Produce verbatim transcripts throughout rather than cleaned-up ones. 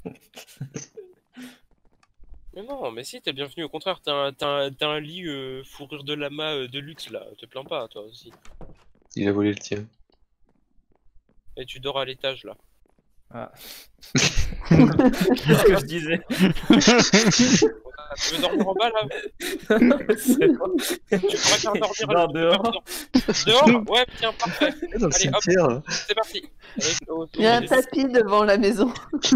Mais non, mais si, t'es bienvenu. Au contraire, t'as un, t'as un, t'as un lit euh, fourrure de lama euh, de luxe là. Te plains pas, toi aussi. Il a volé le tien. Et tu dors à l'étage là. Ah. Qu'est-ce que je disais? Tu veux dormir en bas là? C'est bon. Tu pourrais faire dormir Je à dors l'autre- dehors. Dehors? Ouais, tiens, parfait. Dans le Allez, hop. cimetière, là. C'est parti. Allez, au- Il y a un au- tapis devant la maison.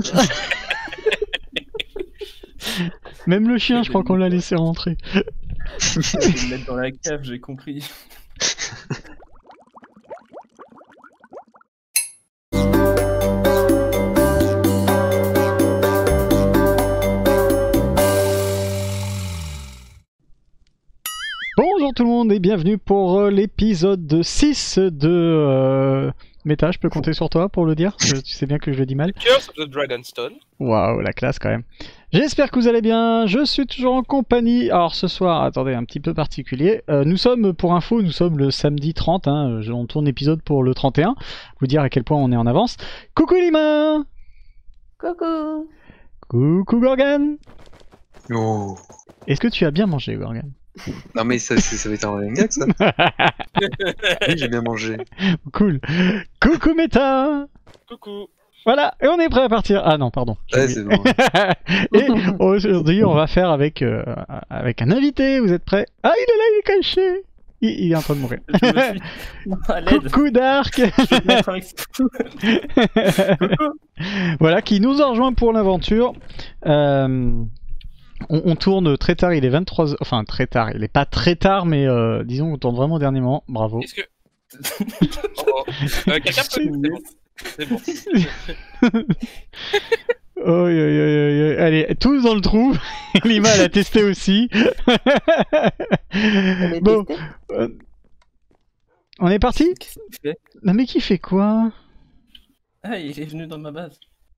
Même le chien, je crois qu'on l'a laissé rentrer. Je vais le mettre dans la cave, j'ai compris. Bonjour tout le monde et bienvenue pour euh, l'épisode six de euh... Méta, je peux compter sur toi pour le dire, parce que tu sais bien que je le dis mal. Curse of the Dragonstone. Waouh, la classe quand même. J'espère que vous allez bien, je suis toujours en compagnie. Alors ce soir, attendez, un petit peu particulier. Euh, nous sommes, pour info, nous sommes le samedi trente, hein, on tourne l'épisode pour le trente et un. Vous dire à quel point on est en avance. Coucou Lima. Coucou. Coucou Gorgan. Oh. Est-ce que tu as bien mangé Gorgan? Non mais ça, ça, ça va être un running gag ça. Oui, j'ai bien mangé. Cool. Coucou Méta. Coucou. Voilà, et on est prêt à partir. Ah non, pardon. Ouais, c'est bon. Et aujourd'hui, on va faire avec, euh, avec un invité. Vous êtes prêts? Ah, il est là, il est caché. Il, il est en train de mourir. Je me suis... Non, à l'aide. Coucou Dark. Je vais te mettre avec... Coucou. Voilà, qui nous a rejoint pour l'aventure. Euh, on, on tourne très tard, il est vingt-trois heures. Enfin, très tard, il est pas très tard, mais euh, disons, on tourne vraiment au dernier moment. Bravo. Est-ce que. Oh, euh, Quelqu'un peut. C'est bon. C'est bon. Oh, yo, yo, yo, yo. Allez, tous dans le trou. Lima, elle a testé aussi. T'avais Bon, testé euh, on est parti? Qu'est-ce qu'il fait? Non mais qui fait quoi? Ah, il est venu dans ma base.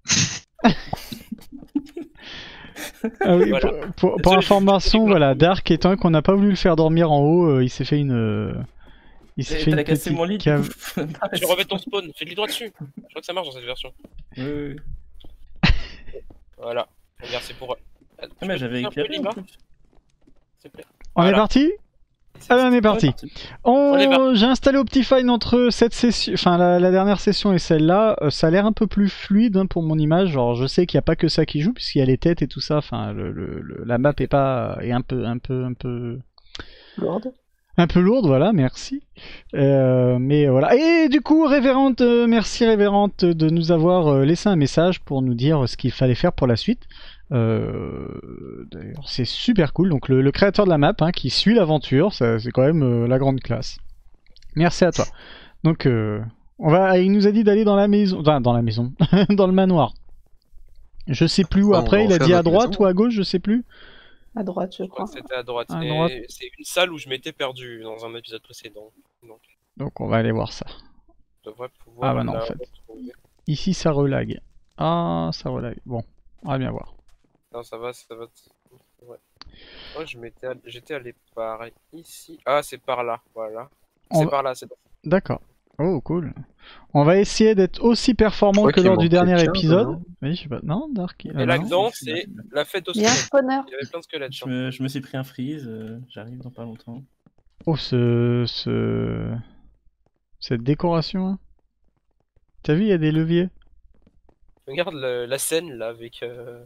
Ah oui, Voilà. pour, pour- pour Désolé, information, j'ai- j'ai- voilà, Dark étant qu'on n'a pas voulu le faire dormir en haut, euh, il s'est fait une... euh, il s'est Eh, fait T'as une cassé petite mon lit, du cave. coup. Tu remets ton spawn, fais-lui droit dessus. Je crois que ça marche dans cette version. Oui, oui, oui. Voilà. Regarde, c'est pour. Ah, mais j'avais éclairé en Lima, plus. s'il te plaît. On est Voilà. parti? Allez, on est parti. Ouais, parti. On... On est parti. J'ai installé Optifine entre cette session, enfin la, la dernière session et celle-là. Euh, ça a l'air un peu plus fluide hein, pour mon image. Genre, je sais qu'il n'y a pas que ça qui joue puisqu'il y a les têtes et tout ça. Enfin, le, le- le- la map est pas est un peu, un peu, un peu, Lourde. un peu lourde. Voilà, merci. Euh, mais voilà. Et du coup, révérente, euh, merci révérente de nous avoir euh, laissé un message pour nous dire ce qu'il fallait faire pour la suite. Euh, D'ailleurs, c'est super cool. Donc, le, le créateur de la map hein, qui suit l'aventure, ça, c'est quand même euh, la grande classe. Merci à toi. Donc, euh, on va, il nous a dit d'aller dans la maison, enfin, dans la maison, dans le manoir. Je sais plus où Oh, on après. va Il a refaire dit à notre droite maison. ou à gauche, je sais plus. À droite, je Je crois crois. que c'était à droite. À Et droite. c'est une salle où je m'étais perdu dans un épisode précédent. Donc, Donc, on va aller voir ça. je devrais pouvoir. Ah bah non, la en fait. retrouver. Ici, ça relag. Ah, ça relag. Bon, on va bien voir. Non, ça va, ça va. Ouais. Moi, je m'étais, all- j'étais allé par ici. Ah, c'est par là, voilà. On C'est va- par là, c'est. D'accord. Oh, cool. On va essayer d'être aussi performant crois que qu'il lors du manquait dernier quinze, épisode. non Oui, je sais pas. Non, Dark. Et ah, là non. dedans, c'est la fête au Il y a un squelette. spawner. Il y avait plein de squelettes. Je hein. me, je me suis pris un freeze, euh, j'arrive dans pas longtemps. Oh, ce, ce... cette décoration. Hein. T'as vu, il y a des leviers. Regarde le- la scène là avec. euh,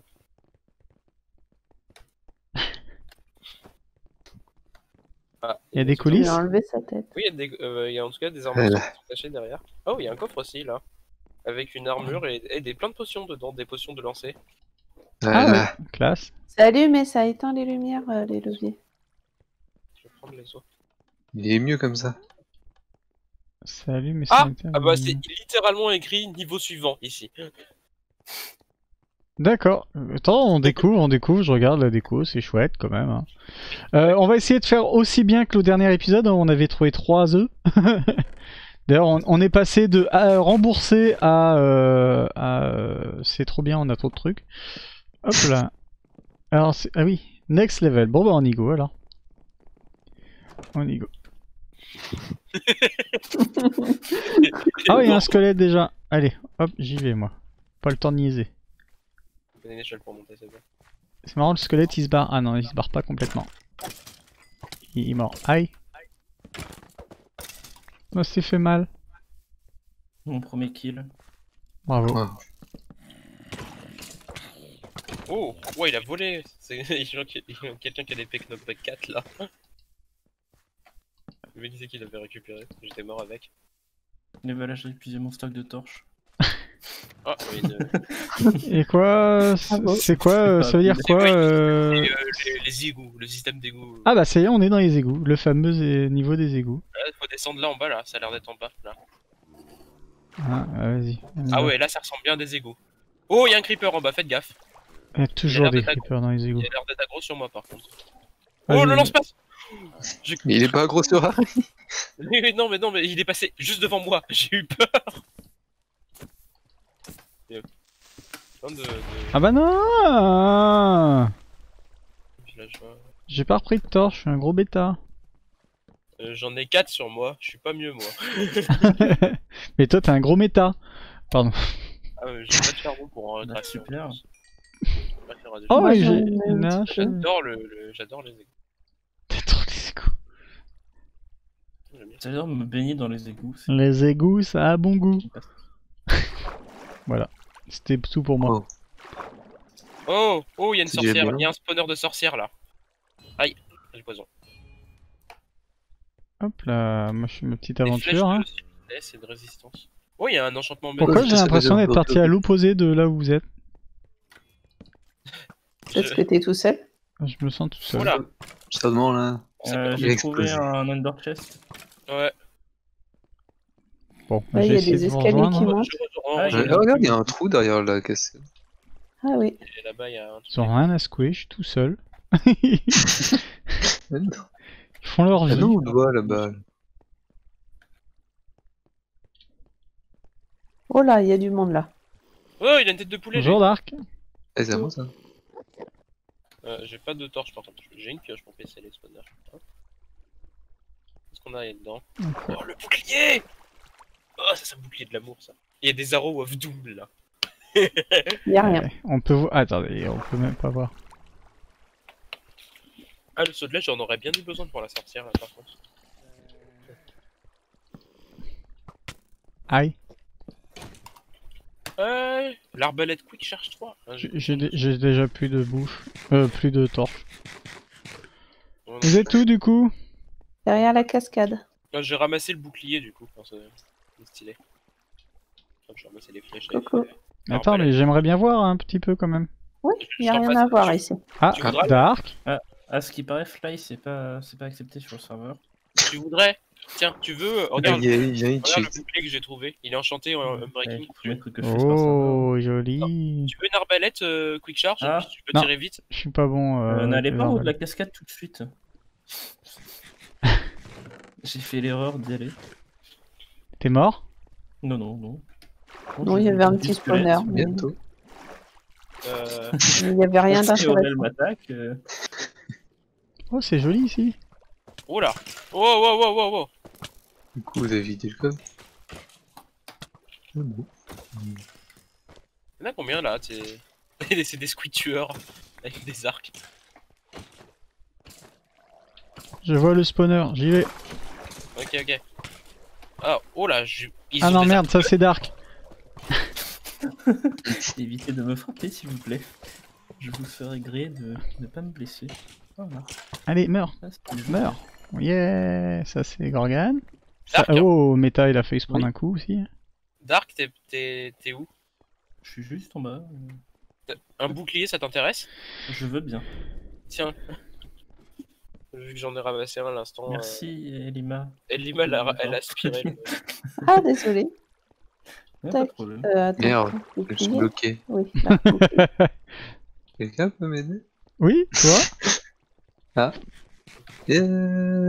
Ah, Il y a des une- coulisses. Il a enlevé sa tête. Oui, il y a, des... euh, il y a en tout cas des armes Voilà. qui sont cachées derrière. Oh, il y a un coffre aussi là. Avec une armure et, et des plein de potions dedans, des potions de lancer. Ah Voilà. ouais, classe. Ça allume et ça éteint les lumières, euh, les leviers. Je vais prendre les autres. Il est mieux comme ça. Salut, mais Ah, c'est- ah bah c'est littéralement écrit niveau suivant ici. D'accord. Attends, on découvre, on découvre, je regarde la déco, c'est chouette quand même. hein. Euh, on va essayer de faire aussi bien que le dernier épisode, hein, on avait trouvé trois œufs. D'ailleurs, on, on est passé de à, rembourser à... euh, à euh, c'est trop bien, on a trop de trucs. Hop là. Alors, c'est- ah oui, next level. Bon bah on y go alors. On y go. Ah oui, il y a un squelette déjà. Allez, hop, j'y vais moi. Pas le temps de niaiser. Prenez une échelle pour monter, c'est bon. C'est marrant, le squelette il se barre. Ah non, il se barre pas complètement. Il est mort. Aïe. Oh, c'est fait mal. Mon premier kill. Bravo. Ouais. Oh, ouais, il a volé. C'est quelqu'un qui a des Peck Knockback quatre là. Je me disais qu'il avait récupéré. J'étais mort avec. Et voilà, j'ai épuisé mon stock de torches. Ah, oui, une... Et quoi Bravo. C'est quoi euh, Ça veut dire quoi euh... Et, euh, les, les égouts, le système d'égouts. Ah bah ça y est, on est dans les égouts. Le fameux é- niveau des égouts. Ouais, faut descendre là en bas là, ça a l'air d'être en bas là. Ah, ah, vas-y. Ah ouais, là ça ressemble bien à des égouts. Oh, il y a un creeper en bas, faites gaffe. Il y a toujours l'air des d'être creepers dans les égouts. Il a l'air d'être aggro sur moi par contre. Vas-y. Oh, le lance-passe. J'ai- Mais il est pas gros sur Harry. Mais mais non, mais non, mais il est passé juste devant moi. J'ai eu peur. Il y a plein de, de Ah bah non villageois. J'ai pas repris de torche, je suis un gros bêta. Euh, J'en ai quatre sur moi, je suis pas mieux moi. Mais toi t'es un gros méta. Pardon. Ah ouais, j'ai pas de charbon pour en Bah, retracer. super. Oh Moi, mais j'en j'ai ai une un hache. petit peu. J'adore le, le- j'adore les égouts. T'es trop les égouts. J'aime bien. J'adore me baigner dans les égouts. c'est- Les égouts, ça a bon goût. Voilà. C'était tout pour moi. Oh. Oh, oh, il y a une C'est déjà sorcière, bien. il y a un spawner de sorcière là. Aïe, j'ai poison. Hop là, moi je fais ma petite Des flèches aventure. Hein. de finesse et de résistance. Oh, il y a un enchantement même. Pourquoi Ouais, j'ai ça, ça l'impression veut dire d'être parti à bloqué. l'opposé de là où vous êtes? Peut-être que t'es tout seul. Je me sens tout seul. Oula, Seulement là. Euh, Il J'ai a trouvé explosé. un under chest. ouais. Bon, Là, je il y vais a essayer des de vous escaliers rejoindre. qui Je- montent. je- Ah, je- il y Ouais, a- regarde, il y a un trou derrière la caisse. Ah oui. Et là-bas, il y a un truc. Ils ont rien à secouer, je suis tout seul. Ah Ils font leur vie. non, on le voit là-bas. Oh là, il y a du monde là. Oh, il a une tête de poulet. Bonjour Dark. Eh, c'est à moi ça. lui. Euh, j'ai pas de torche par contre. J'ai une pioche pour passer les spawners. Hop. Qu'est-ce qu'on a là-dedans? Oh, le bouclier! Oh, ça, c'est un bouclier de l'amour, ça. Il y a des arrows of doom là. Il y a rien. Ouais, on peut voir. Attendez, on peut même pas voir. Ah, le saut de lait, j'en aurais bien eu besoin pour la sorcière là par contre. Aïe. Euh, l'arbalète quick charge trois. Ah, j'ai- J'ai j'ai dé- j'ai déjà plus de bouffe. Euh, plus de torche. Oh, non. Vous êtes où du coup? Derrière la cascade. Ah, j'ai ramassé le bouclier du coup. Enfin, c'est c'est stylé. Hop, j'ai ramassé les flèches. avec Coucou. les- Attends, mais Arbalète. j'aimerais bien voir un petit peu quand même. Oui, il y a Je t'en rien passe, à voir tu- ici. Ah, Tu voudrais Dark. À ce qui paraît, Fly, c'est pas, c'est pas accepté sur le serveur. Tu voudrais? Tiens, tu veux? euh, Regarde, Il y a, il y a une regarde le cheat. bouclier que j'ai trouvé. Il est enchanté en Ouais, Unbreaking. faut mettre que je fasse par serveur. Oh, joli. Tu veux une arbalète euh, quick charge? Ah. Tu peux Non. tirer vite? Je suis pas bon. Euh, Euh, N'allez avec pas les en haut de la arbalètes. cascade tout de suite. J'ai fait l'erreur d'y aller. T'es mort? Non, non, non. Non, il y avait un petit spawner. mais Bientôt. Euh, Il n'y avait rien Si Aurel d'intéressant. m'attaque, euh, Oh, c'est joli ici. Oh là! Oh, wow, wow, wow, wow! Du coup, vous avez vidé le code. Ah bon. Il y en a combien là? C'est c'est des squid tueurs avec des arcs. Je vois le spawner, j'y vais. Ok, ok. Ah, oh là, je... ils Ah ont non, des merde, ça c'est Dark. évitez de me frapper s'il vous plaît. Je vous ferai gré de ne pas me blesser. Voilà. Allez, meurs, Ça, c'est le jeu. meurs. Yeah, ça c'est Gorgane. Ça- Dark, Oh, Meta, il a failli se prendre Oui. un coup aussi. Dark, t'es- t'es t'es où? Je suis juste en bas. euh, Un bouclier, ça t'intéresse? Je veux bien. Tiens. Vu que j'en ai ramassé un à l'instant. Merci, Elima. Euh... Elima, elle a, elle a aspiré. le- Ah, désolé. Ouais, pas de Tac. problème. Euh, attends, Merde, je je vais suis plier. bloqué. Oui, là, ok. Quelqu'un peut m'aider? Oui, toi? Yeah.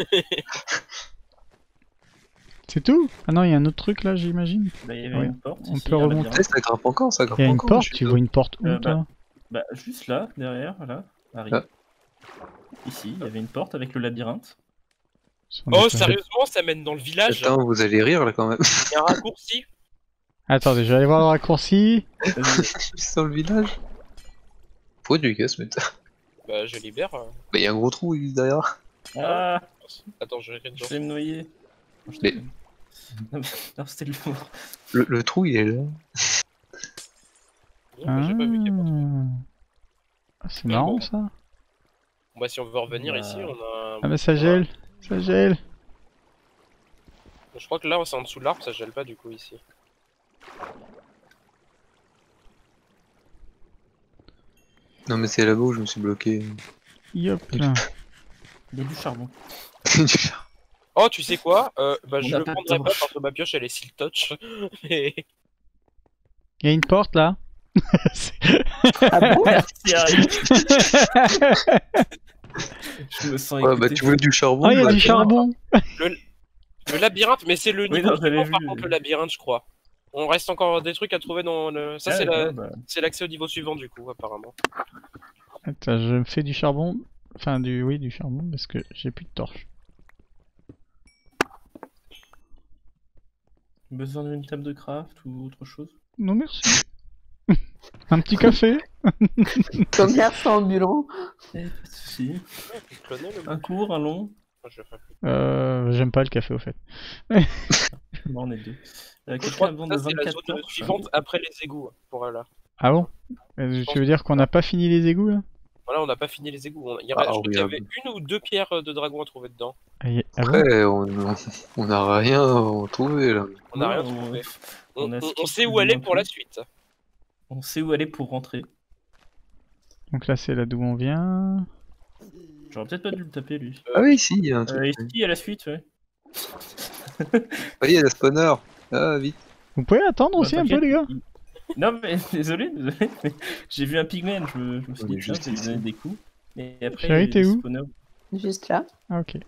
C'est tout? Ah non, il y a un autre truc là, j'imagine. Bah, il y avait Oui. une porte. On ici, peut un remonter. labyrinthe. Eh, ça grimpe encore, ça grimpe Il y a une encore. porte, je suis tu dedans. vois une porte où Euh, toi? Bah, juste là, derrière, voilà. Arrive. Ah. Ici, il y avait une porte avec le labyrinthe. Sur le Oh, côté. sérieusement, ça mène dans le village. Attends, vous allez rire là quand même. Il y a un raccourci. Attendez, je vais aller voir le raccourci. Vas-y. Sur le village. Pourquoi tu les casses, mais t'as- Bah, je libère. euh. Bah, y a un gros trou il- derrière. Ah, Attends, je vais je vais me noyer. Non, je Mais- déconne. Non, mais- non, c'était le fond. Le, le trou il est là. Non, bah, j'ai pas vu qu'il y a pas de trou. Ah, c'est Mais marrant bon. ça. Bon, bah, si on veut revenir Bah. ici, on a. Ah bah ça gèle, ça gèle. Je crois que là, c'est en dessous de l'arbre, ça gèle pas du coup ici. Non, mais c'est là-bas où je me suis bloqué. Yop là. Il y a du charbon. Oh, tu sais quoi euh, Bah, On je a le pas de prendrai pas torche. parce que ma pioche elle est seal touch. Mais. Il y a une porte là. C'est- Ah bon? Merci, Harry. Je me sens Ouais, bah écouté. tu veux du charbon Ah, il y a bah, du charbon. Le labyrinthe, mais c'est le Oui, niveau non, j'avais suivant, par vu. contre, le labyrinthe, je crois. On reste encore des trucs à trouver dans le. Ça, Ah, c'est la... d'accord, bah, c'est l'accès au niveau suivant, du coup, apparemment. Attends, je me fais du charbon. Enfin, du oui, du charbon parce que j'ai plus de torche. besoin d'une table de craft ou autre chose? Non, merci. Un petit café. Commerçant ambulant. Eh, pas de soucis. Ouais, tu clonais le Un court, un long? Moi, je vais faire. Euh, j'aime pas le café au fait. Bon, on est deux. Euh, Je Quelqu'un crois a que besoin ça, de c'est la vingt-quatre zone torches? suivante après les égouts. Pour là. Ah bon? Euh, Tu veux dire qu'on n'a pas fini les égouts là? Voilà, on n'a pas fini les égouts. On- Il y, Ah, aurait- je crois qu'il y regarde. avait une ou deux pierres de dragon à trouver dedans. Ah, y- ah bon? Après, on on n'a rien trouvé là. On n'a Ouais, rien on- trouvé. On, on a on- skip on sait où plus ou aller moins pour tout. la suite. On sait où aller pour rentrer. Donc là c'est là d'où on vient. J'aurais peut-être pas dû le taper, lui. Ah oui, si, il y a un truc. Euh, ici, il y a la suite, ouais. Ah, il y a la spawner. Ah, vite. Vous pouvez attendre aussi Bah, un peu t'inquiète, les gars? il- Non, mais désolé, désolé. mais j'ai vu un pigman, je me, je me suis On dit, est tiens, juste je vais lui ici. donner des coups. Et après, Chérie, il y a t'es des où spawners. Juste là. Ah ok.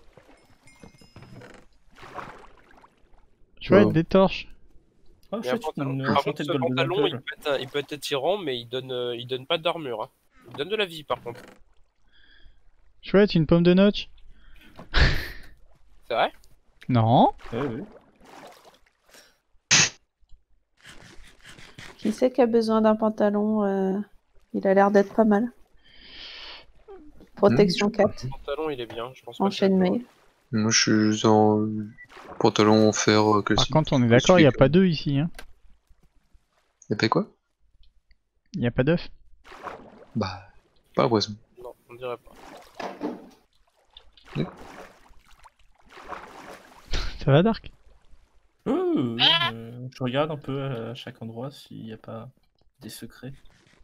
Chouette, Ouais. des torches. Oh, Mais un chouette, pantalon, une par contre, enchantée ce de golden pantalon, il apple. peut, être, il peut être attirant, mais il donne, euh, il donne pas d'armure. Hein. Il donne de la vie, par contre. Chouette, une pomme de notch. C'est vrai? Non. Ouais, ouais. Qui c'est qui a besoin d'un pantalon euh, Il a l'air d'être pas mal. Protection quatre. Le pantalon, il est bien. Je pense pas que Enchaîne je- mail. Moi, je suis en pantalon en fer euh, Par classique. contre on est d'accord, il n'y a pas d'œufs ici. Hein. Y'a pas quoi? Il n'y a pas d'œufs. Bah, pas l'impression. Non, on dirait pas. Ça va Dark? Oh, euh, je regarde un peu à chaque endroit s'il n'y a pas des secrets.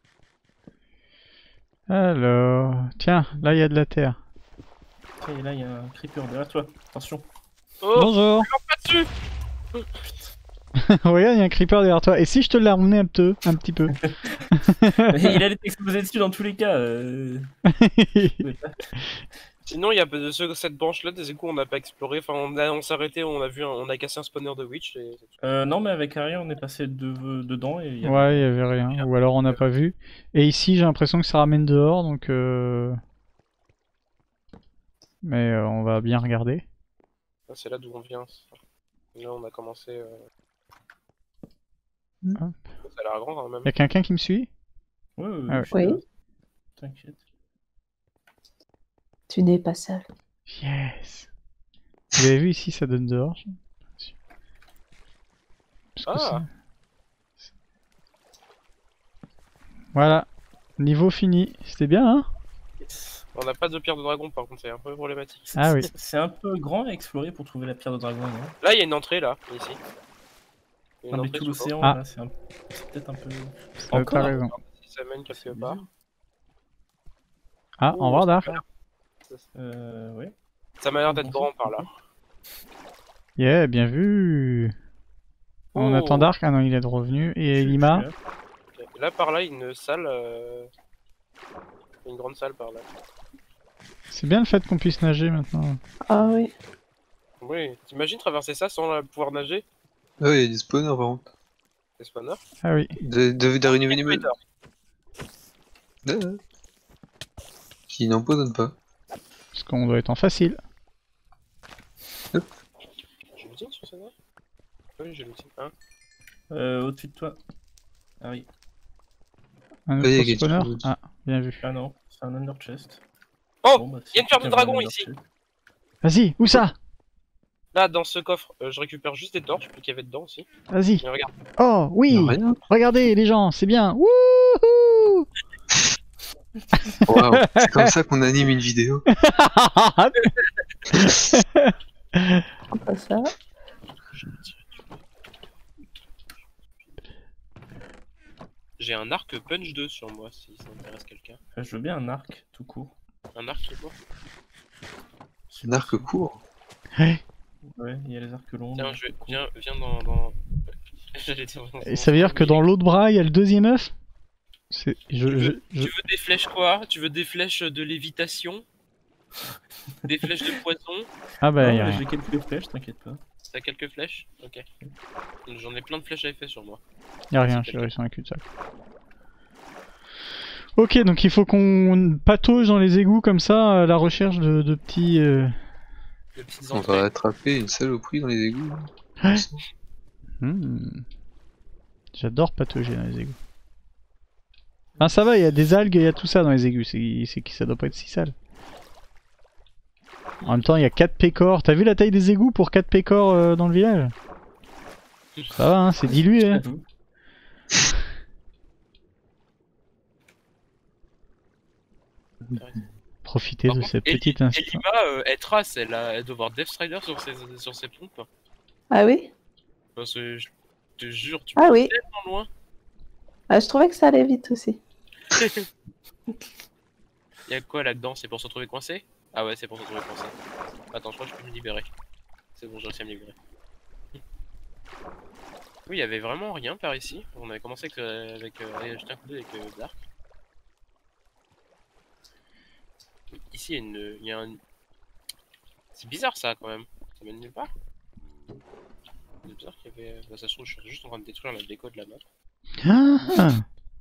Alors... Tiens, là il y a de la terre. Tiens, et là, il y a un creeper derrière toi. Attention. Oh, Bonjour. pas dessus! Regarde, il y a un creeper derrière toi. Et si je te l'ai ramené un peu, un petit peu? Mais il allait t'exploser dessus dans tous les cas. euh. Je pouvais pas. Sinon, il y a de ce- cette branche-là des égouts, on n'a pas exploré. Enfin, on, a- on s'est arrêté, on a vu, un- on a cassé un spawner de witch. Et... Euh, non, mais avec Harry, on est passé de- dedans et il y a... Ouais, il y avait rien. Ou alors on n'a pas vu. Et ici, j'ai l'impression que ça ramène dehors, donc... Euh... Mais euh, on va bien regarder. Ah, c'est là d'où on vient. ça. Là, on a commencé. Euh... Hop. Ça a l'air grand quand même. Y a quelqu'un qui me suit? Ouais, ouais, Ah ouais. je suis Oui. là. T'inquiète. Tu n'es pas seul. Yes. Vous avez vu ici, ça donne dehors. Parce que Ah. c'est- Voilà. Niveau fini. C'était bien, hein? On n'a pas de pierre de dragon, par contre, c'est un peu problématique. Ah oui. C'est un peu grand à explorer pour trouver la pierre de dragon, non? Là, il y a une entrée, là, ici. Il y a une Non, mais entrée tout sous l'océan, Ah. là, c'est un... c'est peut-être un peu... Euh, Encore T'as raison. l'eau, si ça mène quelque C'est part. bizarre. Ah, Oh, au revoir, Dark. Euh, ouais. Ça m'a l'air d'être grand par là. Yeah, bien vu. On Oh. attend Dark. Ah non, il est revenu. Et Je suis- Lima? je suis là. Ok. Et là, par là, il y a une salle. euh, Une grande salle par là. C'est bien le fait qu'on puisse nager maintenant. Ah oui. Oui, t'imagines traverser ça sans euh, pouvoir nager? Ah, il y a des spawners par contre. C'est spawners. Ah oui. De, de, d'araignée Spider. venimeuses. Ah, qui n'empoisonne pas. Parce qu'on doit être en facile. J'ai l'outil sur ça là? Oui, j'ai l'outil. Hein. Euh, au-dessus de toi. Harry. Un Oui, autre quelque spawner. chose. Ah, bien vu. Ah non, c'est un under chest. Oh, Bon, bah, il y a une c'est ferme de un dragon under ici. chest. Vas-y, où ça? Là, dans ce coffre, euh, je récupère juste des torches, qu'il y avait dedans aussi. Vas-y. Mais regarde. Oh, oui. Non, rien. Regardez, les gens, c'est bien. Wouhou. Waouh, c'est comme ça qu'on anime une vidéo. Prends pas ça. J'ai un arc punch deux sur moi, si ça intéresse quelqu'un. Euh, Je veux bien un arc, tout court. Un arc tout court. Un arc court. Ouais, il y a les arcs longs. Tiens, les je vais... arcs courts. viens, viens dans... dans... J'allais dire dans- Et ça veut dire que dans l'autre bras, il y a le deuxième œuf? C'est... Je, Tu je, veux, je- tu veux des flèches quoi? Tu veux des flèches de lévitation? Des flèches de poison? Ah bah, Non, y a mais rien. j'ai quelques flèches, t'inquiète pas. T'as quelques flèches? Ok. J'en ai plein de flèches à effet sur moi. Y a rien, je suis sur un cul-de-sac. Ok, donc il faut qu'on patauge dans les égouts comme ça à la recherche de, de petits... euh, De petites On entrées. va attraper une saloperie dans les égouts. hmm. J'adore patauger dans les égouts. Ah ça va, il y a des algues, il y a tout ça dans les égouts, c'est c'est que ça doit pas être si sale. En même temps, il y a quatre pécores. T'as vu la taille des égouts pour quatre pécores euh, dans le village? Ça va, hein, c'est dilué. Hein. J'avoue. Profitez Par de contre, cette Eli- petite instant. Elima, euh, elle trace, elle, a... elle doit avoir Death Strider sur ses, sur ses pompes. Ah oui? Parce que je te jure, tu Ah peux oui. tellement loin. Ah, je trouvais que ça allait vite aussi. Y'a quoi là-dedans? C'est pour se retrouver coincé? Ah ouais, c'est pour se retrouver coincé. Attends, je crois que je peux me libérer. C'est bon, j'ai réussi à me libérer. Oui, il y avait vraiment rien par ici. On avait commencé avec, euh, avec euh, allez, jeter un coup d'œil avec euh, Dark. Ici, il y a une, il y a un... C'est bizarre ça quand même. Ça mène nulle part. C'est bizarre qu'il y avait. Bah, ça se trouve, je suis juste en train de détruire la déco de la map. Ah,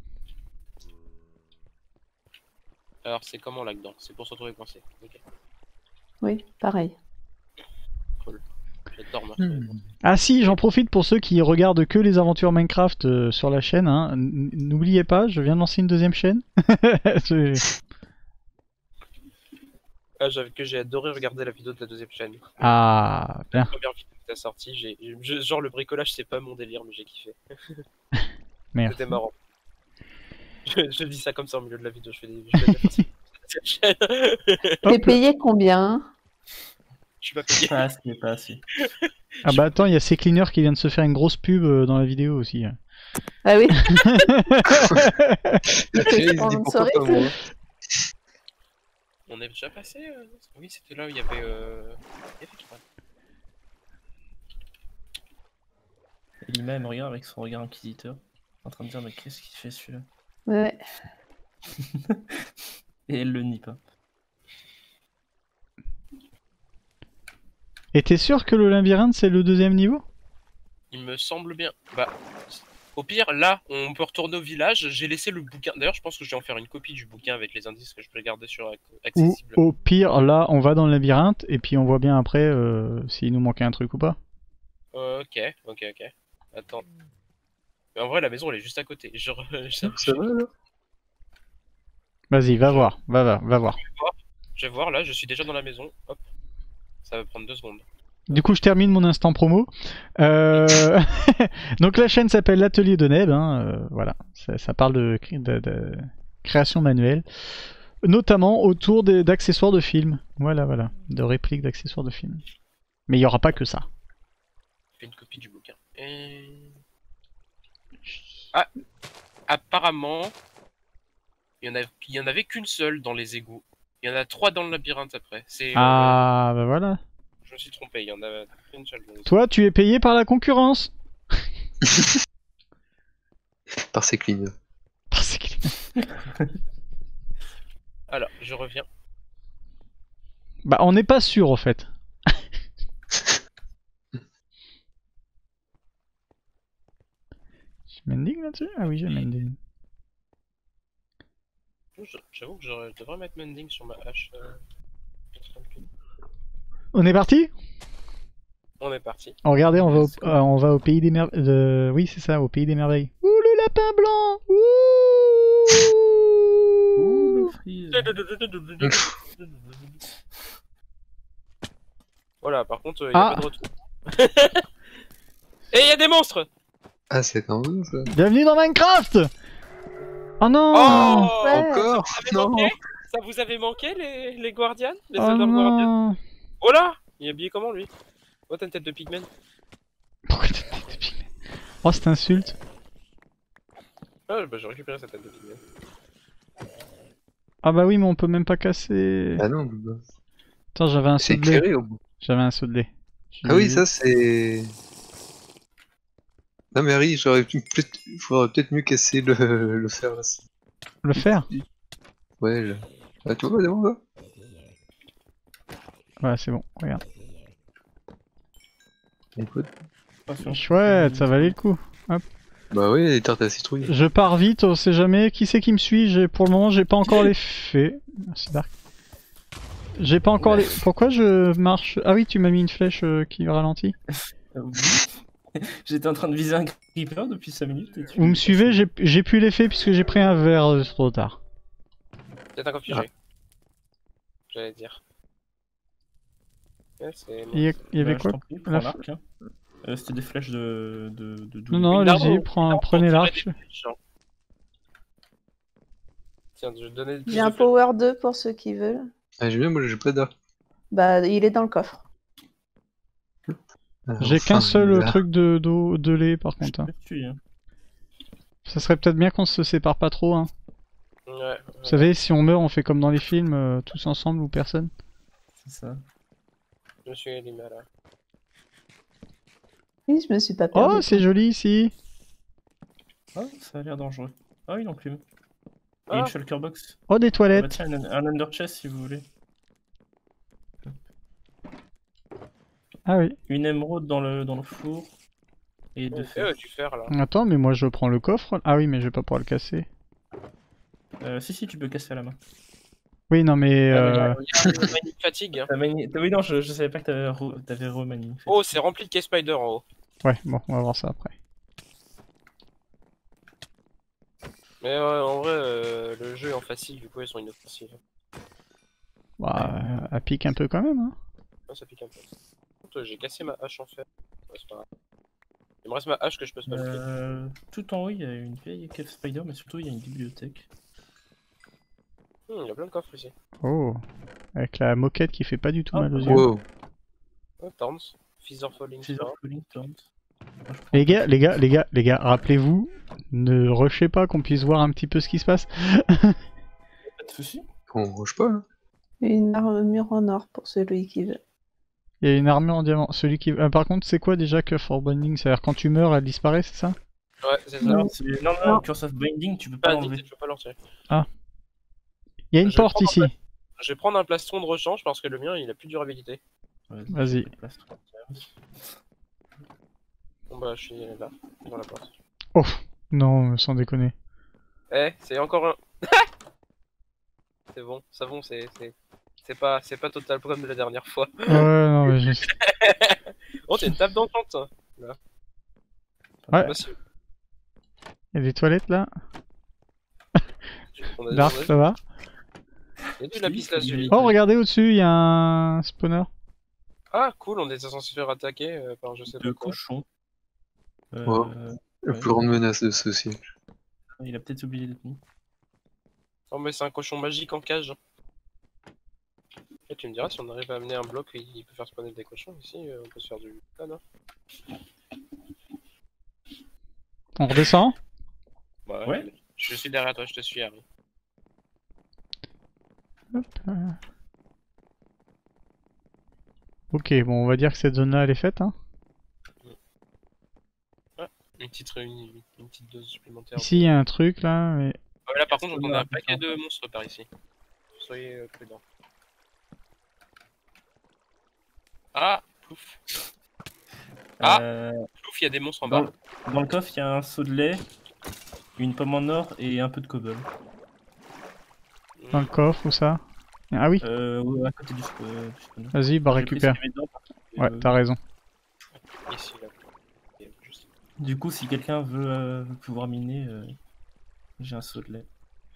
Alors, c'est comment là-dedans? C'est pour se retrouver coincé. Ok, Oui, pareil. cool. J'adore moi. ah si, j'en profite pour ceux qui regardent que les aventures Minecraft euh, sur la chaîne. Hein. N- N'oubliez pas, je viens de lancer une deuxième chaîne. Je- Ah, j'avais que j'ai adoré regarder la vidéo de la deuxième chaîne. Ah, bien. La première vidéo que t'as sortie, j'ai, je- genre le bricolage c'est pas mon délire, mais j'ai kiffé. Merde. C'était marrant. Je, je dis ça comme ça au milieu de la vidéo, je fais des, je fais des farces sur cette chaîne. T'es payé combien? Je suis pas payé. Pas assez, pas assez. Ah bah attends, il y a C Cleaner qui vient de se faire une grosse pub euh, dans la vidéo aussi. Ah oui. La crise, il dit pourquoi pas moi. On est déjà passé euh... Oui, c'était là où il y avait. Euh... il y avait quoi? Elima, elle me regarde avec son regard inquisiteur, en train de dire mais qu'est-ce qu'il fait celui-là? Ouais. Et elle le nie pas. Et t'es sûr que le labyrinthe c'est le deuxième niveau? Il me semble bien. Bah, au pire, là, on peut retourner au village. J'ai laissé le bouquin. D'ailleurs, je pense que je vais en faire une copie du bouquin avec les indices que je peux garder sur ac- Ou accessible. au pire, là on va dans le labyrinthe et puis on voit bien après euh, s'il nous manquait un truc ou pas. Ok, ok, ok. Attends. Mais en vrai, la maison elle est juste à côté. Je, re- je- Ça va là? Vas-y, va voir, va, va, va voir. je vais voir là, je suis déjà dans la maison. Hop. Ça va prendre deux secondes. Du coup, je termine mon instant promo. Euh, Donc la chaîne s'appelle l'Atelier de Neb. Hein, euh, voilà, ça, ça parle de, de- de création manuelle, notamment autour des- d'accessoires de films. Voilà, voilà, de répliques d'accessoires de films. Mais il n'y aura pas que ça. Je fais une copie du bouquin. Et... Ah, apparemment, il y en a, il y en avait qu'une seule dans les égouts. Il y en a trois dans le labyrinthe après. C'est. Ah, bah voilà. euh, je me suis trompé. Il y en a qu'une seule. Dans les égouts. Toi, tu es payé par la concurrence. Par ses clean. Parce que- Alors, je reviens. Bah, on n'est pas sûr, au fait. J'ai mending là-dessus? Ah oui, j'ai mending. Je- J'avoue que je devrais mettre mending sur ma hache. euh, On est parti? On est parti. Oh, regardez, on va, au, Let's go. euh, on va au pays des merveilles. Oui, c'est ça, au pays des merveilles. Ouh, le lapin blanc! Ouh! Ouh, le freeze. Voilà, par contre, il n'y a Ah. pas de retour. Et il y a des monstres. Ah, c'est quand même ça. Bienvenue dans Minecraft. Oh non. Oh Ouais. Encore Ça vous avait Non. manqué Ça vous avait manqué, les, les Guardians Les Oh soldats Guardians. non. Oh là il est habillé comment, lui? Oh, t'as une tête de pigman. Pourquoi t'as une tête de pygmée? Oh, cette insulte. Ah, bah j'ai récupéré cette tête de pigman. Ah bah oui, mais on peut même pas casser. Ah non, bah, Attends, j'avais un c'est seau de lait. éclairé au bout. J'avais un seau de lait. Ah oui, ça c'est... Non mais Harry, j'aurais pu peut-être... faudrait peut-être mieux casser le, le fer là. Le fer. Ouais, je... Ah tu vois, devant là. Ouais, c'est bon, regarde. Écoute. Attention. Chouette, ça valait le coup. Bah oui, les tartes à citrouille. Je pars vite, on sait jamais. Qui c'est qui me suit? J'ai Pour le moment, j'ai pas encore les faits. Merci Dark. J'ai pas encore les... Pourquoi je marche... Ah oui, tu m'as mis une flèche euh, qui ralentit. Ah, oui. J'étais en train de viser un creeper depuis cinq minutes. Et tu... Vous me suivez? J'ai j'ai pu les faits puisque j'ai pris un verre euh, trop tard. Peut-être un coffre figé. J'allais dire. Ouais, c'est... Il y, a- il y avait Bah, quoi? je t'en prie, prends la l'arc, hein. Euh, C'était des flèches de... de, de Non, double. non, Une allez-y, arme, prends- une prenez arme pour l'arc. tirer des flèches, hein. Tiens, je vais te donner plus J'ai un de flèches. power deux pour ceux qui veulent. Ah j'ai bien, moi j'ai pas d'arc. Bah, il est dans le coffre. Ah, J'ai enfin, qu'un seul là. truc de, d'eau- de lait par Je contre. hein. te suis, hein. Ça serait peut-être bien qu'on se sépare pas trop. Hein. Ouais, ouais. Vous savez, si on meurt, on fait comme dans les films, euh, tous ensemble ou personne. C'est ça. Je me suis allumé là. Oui, je me suis pas perdu. Oh, c'est joli ici. Ah, ça a l'air dangereux. Ah, une enclume. Et Ah. une shulker box. Oh, des Ah, bah, toilettes. tiens, un, un under chest si vous voulez. Ah oui. Une émeraude dans le, dans le four. Et deux Ok, fers. ouais, du fer là. Attends, mais moi je prends le coffre. Ah oui, mais je vais pas pouvoir le casser. Euh, si, si, tu peux casser à la main. Oui, non, mais... Ah, Euh... mais il y a une magnifique fatigue. Hein. T'as mani- t'as- Oui, non, je, je savais pas que t'avais re... t'avais remanié. en fait. Oh, c'est rempli de case spider en haut. Ouais, bon, on va voir ça après. Mais euh, en vrai, euh, le jeu est en facile, du coup, ils sont inoffensifs. Bah, euh, elle pique un peu quand même. Hein. Ah, ça pique un peu. Par contre, j'ai cassé ma hache en fer. Ouais, c'est pas grave. Il me reste ma hache que je peux spammer. Euh, tout en haut, il y a une vieille cave spider, mais surtout, il y a une bibliothèque. Hmm, il y a plein de coffres ici. Oh, avec la moquette qui fait pas du tout Ah, mal aux yeux. Wow. Oh, Thorns. Feather Falling Scissor Star. Falling Taunt. Moi, je prends- Les gars, les gars, les gars, les gars, rappelez-vous, ne rushez pas qu'on puisse voir un petit peu ce qui se passe. Pas de soucis. On roche pas là. Une armure en or pour celui qui veut. Il y a une armure en diamant. Celui qui... euh, par contre, c'est quoi déjà que for binding? C'est-à-dire quand tu meurs, elle disparaît, c'est ça? Ouais, c'est ça. Non. Non, c'est- non, non, Non. Curse of Binding, tu peux pas Pas l'enlever. dit, je peux pas l'enlever. Il y a une Je vais porte prendre ici. un Je vais prendre un plastron de rechange parce que le mien, il a plus de durabilité. Vas-y. je te place. Bon bah, je suis là, dans la porte. Oh, non, sans déconner. Eh, c'est encore un... C'est bon, ça bon, c'est... c'est- C'est pas, c'est pas total comme de la dernière fois. Ouais, non, mais je... Oh, t'as une table d'entente, ça. Là. Ouais. Bah, si. Il y a des toilettes là. On a- Dark, on a- ça va? Il y a du lapis lazuli. Oh, regardez au-dessus, il y a un spawner. Ah, cool, on était censé se faire attaquer euh, par je sais De pas quoi. cochon. Euh, Wow. La ouais. plus grande menace de ce siècle. Il a peut-être oublié d'être mis. Oh, mais c'est un cochon magique en cage. Et tu me diras, si on arrive à amener un bloc, il peut faire spawner des cochons ici, euh, on peut se faire du fun, hein. On redescend? Bah Ouais. allez. Je suis derrière toi, je te suis, Harry. Hop, euh. Ok, bon, on va dire que cette zone-là, elle est faite. Hein. Une petite, une, une petite dose supplémentaire. Ici, il y a un truc là, mais... Ah, mais là, par contre, j'entends Ouais, un paquet de monstres par ici. Soyez euh, prudents. Ah, plouf. Ah. Euh, Plouf, il y a des monstres en dans, bas. le- dans le coffre, il y a un seau de lait, une pomme en or et un peu de cobble. Dans le coffre ou ça? Ah oui, Euh, ouais, à côté du, sp- euh, du spawner. vas-y, bah J'ai pris récupère. ce qu'il y avait dedans, parce que, Ouais, euh, t'as raison. Ici, là. Et juste- Du coup, si quelqu'un veut, euh, veut pouvoir miner, euh, j'ai un seau de lait.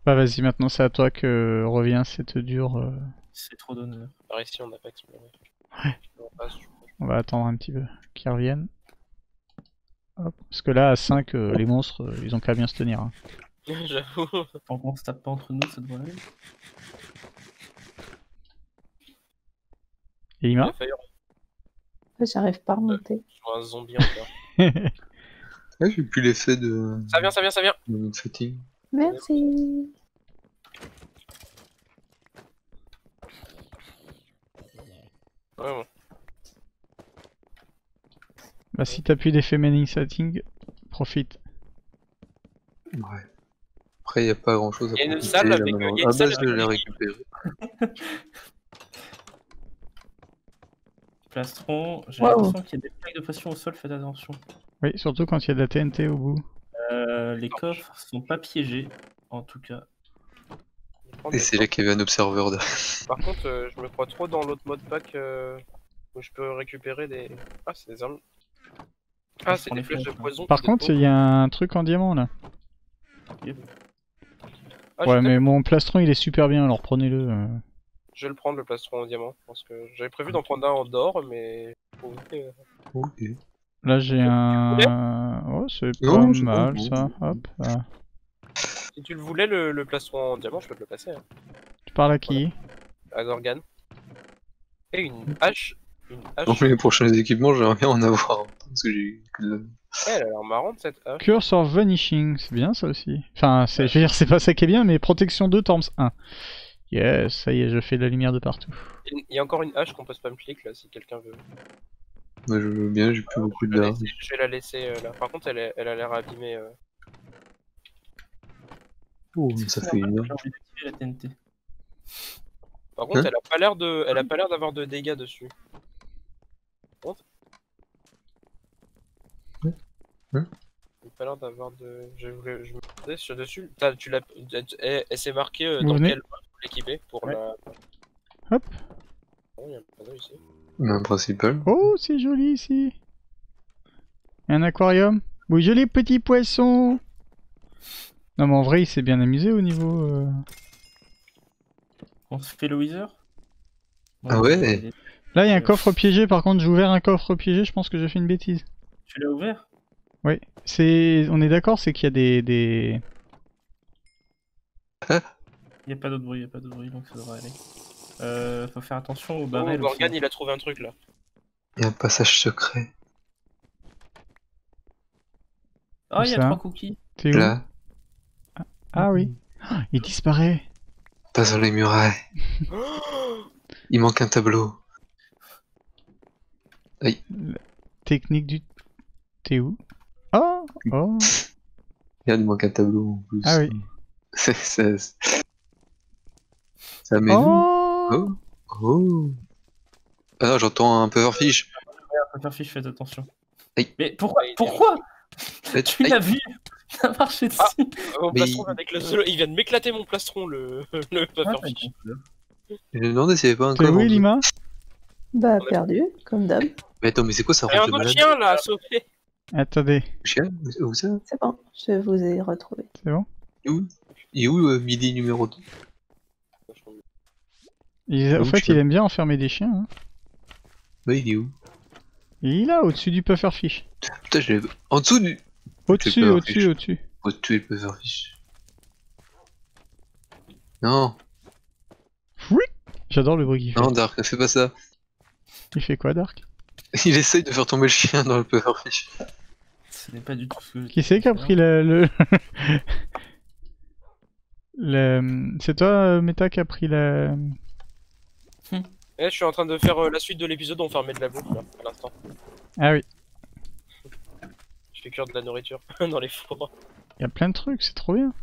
Bah vas-y, maintenant c'est à toi que revient cette dure. euh, C'est trop d'honneur. Par ici, on n'a pas exploré. Ouais. On passe, je crois. On va attendre un petit peu qu'ils reviennent. Hop. Parce que là, à cinq, euh, les monstres, euh, ils ont qu'à bien se tenir. hein. J'avoue. Tant qu'on se tape pas entre nous, ça devrait aller. Et Il Ima a failli J'arrive pas à remonter. sur un zombie encore. Ouais, j'ai plus l'effet de... Ça vient, ça vient, ça vient. de notre fatigue. Merci. Ouais, bon. Bah si t'as plus d'effet manning setting, profite. Ouais. Après, il a pas grand chose à Il y a une profiter, salle là, avec- maintenant. il y a une Ah salle bah, je avec- l'ai récupéré. Plastron, j'ai Wow. l'impression qu'il y a des plaques de pression au sol, faites attention. Oui, surtout quand il y a de la T N T au bout. Euh, les coffres sont pas piégés, en tout cas. Je vais prendre Et des c'est là qu'il y avait un observeur de... Par contre, euh, je me crois trop dans l'autre mode pack euh, où je peux récupérer des. Ah, c'est des armes. Ah, Je c'est prends des les flèches de flèches, hein. poison. Par qui contre, il déposent. y a un truc en diamant là. Ah, j'ai Ouais, mais peut-être- mon plastron il est super bien, alors prenez-le. euh. Je vais le prendre le plastron en diamant. Parce que j'avais prévu d'en prendre un en d'or, mais. Faut- euh, Ok. Là j'ai un. Oh, c'est pas Non, c'est mal bon. ça. Hop. ah. Si tu le voulais, le, le plastron en diamant, je peux te le passer. Hein. Tu parles à qui? À Gorgan. Et une hache. Une hache. Donc les prochains équipements, j'aimerais bien en avoir. un, Parce que j'ai que de la... Eh, elle a l'air marrante cette hache. Curse of Vanishing, c'est bien ça aussi. Enfin, c'est, je veux dire, c'est pas ça qui est bien, mais protection deux, Torms un. Yes, ça y est, je fais de la lumière de partout. Il y a encore une hache qu'on peut spam click là si quelqu'un veut. Moi, je veux bien, j'ai plus beaucoup Je de vais la larmes. laisser, je vais la laisser euh, là. Par contre, elle, est- elle a l'air abîmée. euh. Oh, C'est ça ça, fait une heure. J'ai envie d'activer la T N T. Par contre, Hein elle a pas l'air de, elle a pas l'air d'avoir de dégâts dessus. Par contre, Hein elle a pas l'air d'avoir de. Je voulais, je me demandais sur dessus. T'as- tu l'as, elle, elle s'est marquée euh, Vous dans venez quel mode faut l'équiper pour Ouais. la. Hop. Oh, il y a un panneau ici. Main principale. Oh, c'est joli ici. Un aquarium. Oui, joli petit poisson. Non, mais en vrai, il s'est bien amusé au niveau. euh, On se fait le Wither. Ah ouais. il est- Là, il y a un coffre piégé. Par contre, j'ai ouvert un coffre piégé. Je pense que j'ai fait une bêtise. Tu l'as ouvert? Oui. C'est. On est d'accord, c'est qu'il y a des. des... Il n'y a pas d'autre bruit, il n'y a pas d'autre bruit, donc ça devrait aller. Euh, faut faire attention aux Oh, barrels aussi. Gorgan, il a trouvé un truc là. Il y a un passage secret. Ah, il y a ça. trois cookies. T'es où? Là, Ah oui. Ah, il disparaît. pas sur les murailles. Il manque un tableau. Technique du. T'es où? Oh, oh. Regarde, il manque un tableau en plus. Ah oui. C'est ça. Ça met où? Oh. Oh. Oh. Ah non, j'entends un pufferfish. Pufferfish, faites attention. Aïe. Mais pourquoi? Aïe, Pourquoi? Aïe. Tu l'as vu? Il a marché dessus. Ah, mon Mais plastron il- vient d'éclater- il vient de m'éclater mon plastron le, le pufferfish. Je me demandais s'il y avait pas un T'es code. où, en dessous. Lima? Bah, perdu, comme d'hab. Mais attends, mais c'est quoi ça Il y a rouge un de autre malade? chien là à sauver. Attendez, Chien? Où ça? C'est bon, je vous ai retrouvé. c'est bon? Il est où? Il est où euh, midi numéro deux? Il, Où en fait, tu il veux aime bien enfermer des chiens. Hein. Ouais, il est où? Et il est là, au-dessus du pufferfish. Putain, je l'ai. En dessous du. Au-dessus, le au-dessus, pufferfish. au-dessus. Faut tuer le pufferfish. Non, J'adore le bruit qu'il fait. non, Dark, ne fais pas ça. Il fait quoi, Dark? Il essaye de faire tomber le chien dans le pufferfish. Ce n'est pas du tout ce que je Qui c'est qui a pris le... le... le- C'est toi, euh, Meta, qui a pris la... Eh, je suis en train de faire euh, la suite de l'épisode où on fermait de la bouffe là, à l'instant. Ah oui, Je fais cuire de la nourriture dans les fours. il y a plein de trucs, c'est trop bien.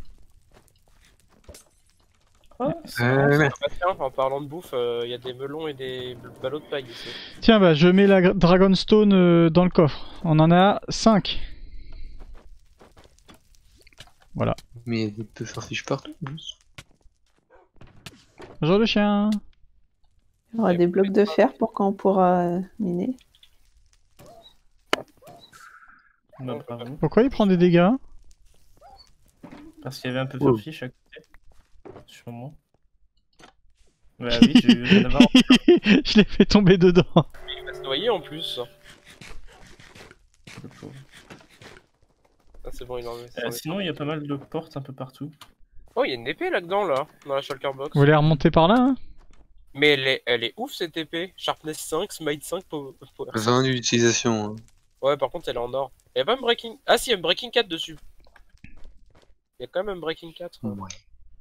Ah, c'est Euh, marrant, ça. mais- Ah, tiens, en parlant de bouffe, il y a des melons et des ballots de paille ici. Tiens, bah, je mets la gra- Dragonstone euh, dans le coffre. On en a cinq. Voilà. Mais il y a des pufferfish partout en plus. Bonjour le chien. Il y aura des blocs de fer pour quand on pourra euh, miner. Bah, bravo. Pourquoi il prend des dégâts? Parce qu'il y avait un peu Oh. de fiche à côté. sûrement. Bah oui, je viens d'avoir. Je l'ai fait tomber dedans. Il va se noyer en plus. Le pauvre. Ah, c'est bon, il en est. Euh, sinon, il y a pas mal de portes un peu partout. Oh, il y a une épée là-dedans, là, dans la shulker box. Vous voulez remonter par là, hein? Mais elle est, elle est ouf cette épée. Sharpness cinq, Smite cinq, Power Power cinq. vingt d'utilisation. Hein. Ouais, par contre, elle est en or. Il y a pas un Breaking. Ah, si, il y a un Breaking quatre dessus. Il y a quand même un Breaking quatre. hein. Ouais.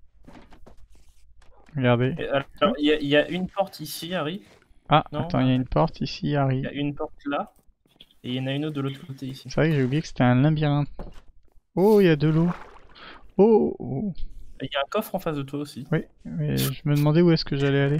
Regardez. Et alors, il y, a- il y a une porte ici, Harry. Ah, Non, attends, il y a une porte ici, Harry. Il y a une porte là. Et il y en a une autre de l'autre côté ici. C'est vrai que j'ai oublié que c'était un labyrinthe. Oh, il y a de l'eau. Oh, oh. Et il y a un coffre en face de toi aussi. Oui, mais je me demandais où est-ce que j'allais aller.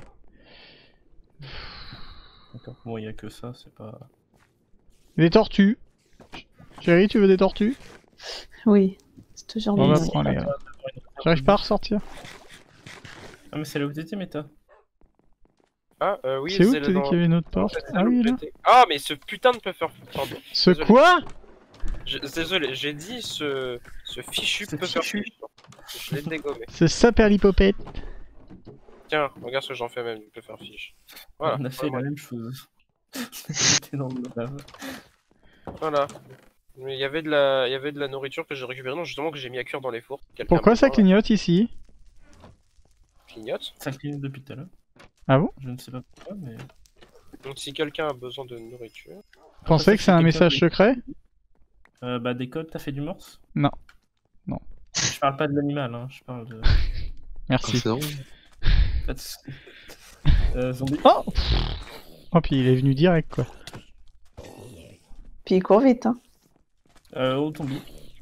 D'accord. Bon, il y a que ça, c'est pas. Des tortues. Chérie, tu veux des tortues? Oui, c'est toujours On va bien. prendre les gars. J'arrive pas à ressortir. Ah, mais c'est là où t'étais, Méta. Ah, euh, oui, C'est où que là tu dis dans- qu'il y avait une autre dans- porte? c'est Ah là où oui, là. j'étais. Ah, mais ce putain de puffer. Pardon. Ce Désolé. quoi? Je- Désolé, j'ai dit ce, ce fichu Ce puffer fichu. fish. Je l'ai dégommé. Ce saperlipopette. Tiens, regarde ce que j'en fais même du puffer fish. Voilà. On a fait voilà. la même chose. C'était dans le lave. Voilà. Mais il y avait de la, il y avait de la nourriture que j'ai récupérée, non justement que j'ai mis à cuire dans les fours. Quelqu'un Pourquoi me ça voit, clignote ici? clignote. Ça clignote depuis tout à l'heure. Ah bon? Je ne sais pas pourquoi, mais. Donc si quelqu'un a besoin de nourriture. Vous pensez ça, que c'est un quelqu'un message de- secret? Euh, bah, des codes, t'as fait du morse? Non. Non. Je parle pas de l'animal, hein, je parle de. Merci. C'est drôle. Pas de soucis. Euh, zombie. Oh! Oh, puis il est venu direct, quoi. Puis il court vite, hein. Euh, oh, zombie.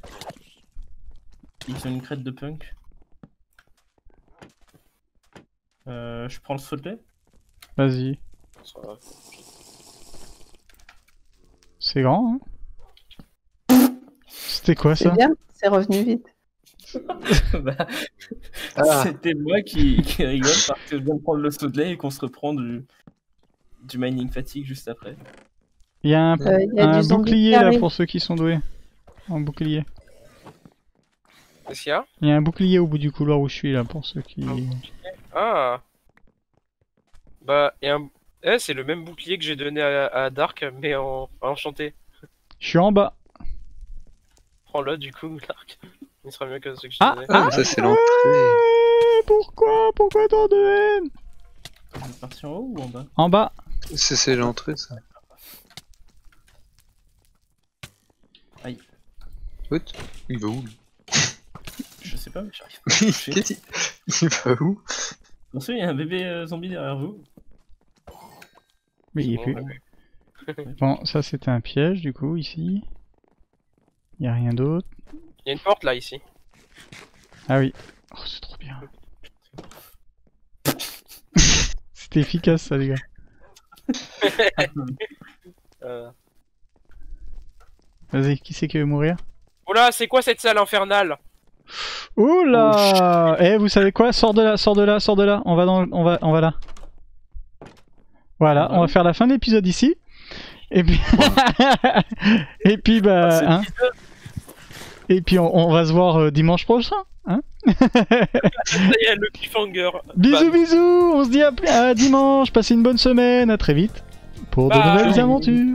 Ils ont une crête de punk. Euh, je prends le sauté. Vas-y. Ça va. C'est grand, hein? C'était quoi C'est ça? bien, c'est revenu vite. Bah, Ah. c'était moi qui, qui rigole parce que je viens de prendre le saut de lait et qu'on se reprend du, du mining fatigue juste après. Il y a un, Euh, il y a un du zombie bouclier qui là arrive. pour ceux qui sont doués. Un bouclier. Qu'est-ce qu'il y a? Il y a un bouclier au bout du couloir où je suis là pour ceux qui. Ah. Bah et un. Eh, c'est le même bouclier que j'ai donné à, à Dark, mais en, en enchanté. Je suis en bas. Prends-le du coup, Dark. Il sera mieux que ce que je Ah, donnais. Ah, ça c'est l'entrée. Ouais, pourquoi? Pourquoi tant de haine? On est parti en haut ou en bas? En bas. C'est c'est l'entrée ça. Aïe. What? Il va où? Je sais pas, mais j'arrive pas à toucher. Qu'est-ce qu'il- Il va où? Attention, il y a un bébé euh, zombie derrière vous. Mais il est Bon, plus. ouais. Bon, ça c'était un piège du coup ici. Il y a rien d'autre. Il y a une porte là ici. Ah oui. Oh, c'est trop bien. C'était efficace ça les gars. Euh... Vas-y, qui c'est qui veut mourir? Oula, c'est quoi cette salle infernale? Oula! Eh, vous savez quoi? Sors de là, sors de là, sors de là. On va dans, on va, on va là. Voilà, on va faire la fin de l'épisode ici. Et puis, et puis bah, C'est hein. Et puis on, on va se voir euh, dimanche prochain. Hein. Ça y est, le cliffhanger. Bisous, Bam. bisous. On se dit à, à dimanche. Passez une bonne semaine. À très vite pour de Bye. nouvelles aventures.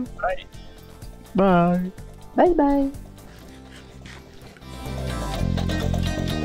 Bye. Bye bye.